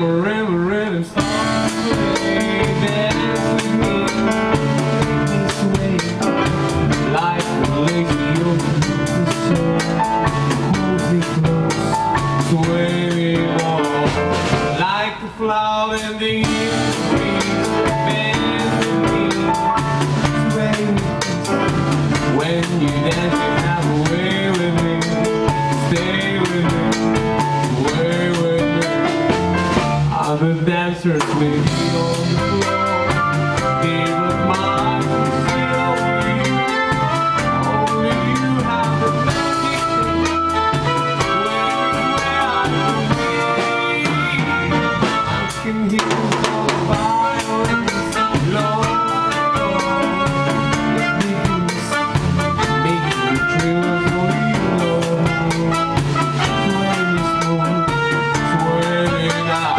a river and start to play. Dance with me, make me sway like a lazy ocean. So hold me close, sway me more like a flower in the breeze. Dance with me, sway me when you dance. You have a way with me, stay with me, sway with me. Other dancers may be on the floor, they would mind to see only you. Only you have the magic where I can hear all the violence, love, make me true for you, Lord. Sway me smooth, sway me now.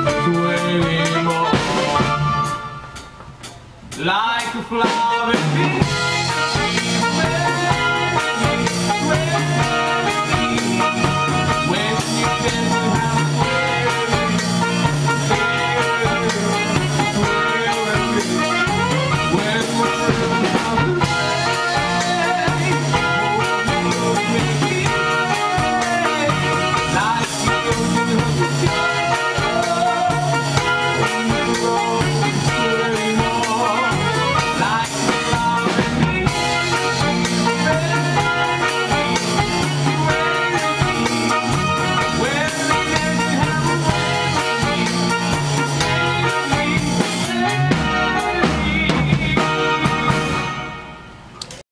Like a flower.